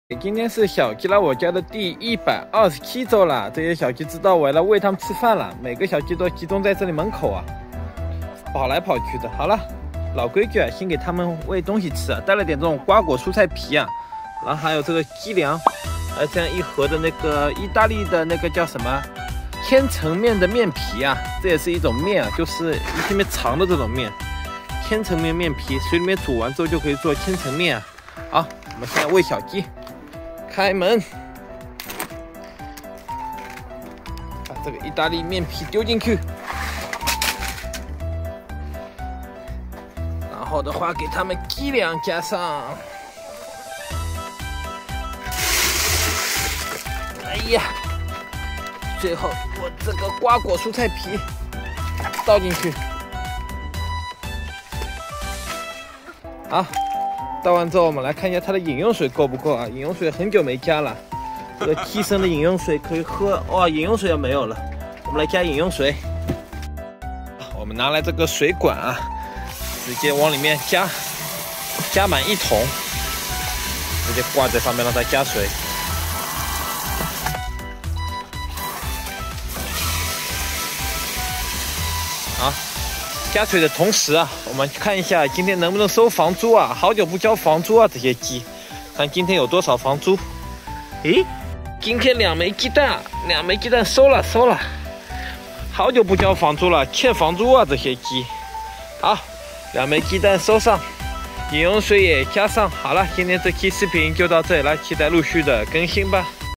今天是小鸡来我家的第127周了，这些小鸡知道我要来喂它们吃饭了，每个小鸡都集中在这里门口啊，跑来跑去的。好了，老规矩啊，先给它们喂东西吃啊，带了点这种瓜果蔬菜皮啊，然后还有这个鸡粮，还有这样一盒的那个意大利的那个叫什么千层面的面皮啊，这也是一种面啊，就是一片面长的这种面，千层面面皮，水里面煮完之后就可以做千层面啊。好，我们现在喂小鸡。 开门，把这个意大利面皮丢进去，然后的话给它们鸡粮加上，哎呀，最后我这个瓜果蔬菜皮倒进去，好。 倒完之后，我们来看一下它的饮用水够不够啊？饮用水很久没加了，这个鸡生的饮用水可以喝。哇，饮用水也没有了，我们来加饮用水。我们拿来这个水管啊，直接往里面加满1桶，直接挂在上面让它加水。好。 加水的同时啊，我们看一下今天能不能收房租啊？好久不交房租啊，这些鸡，看今天有多少房租。诶，今天2枚鸡蛋，2枚鸡蛋收了。好久不交房租了，欠房租啊这些鸡。好，2枚鸡蛋收上，饮用水也加上。好了，今天这期视频就到这里了，期待陆续的更新吧。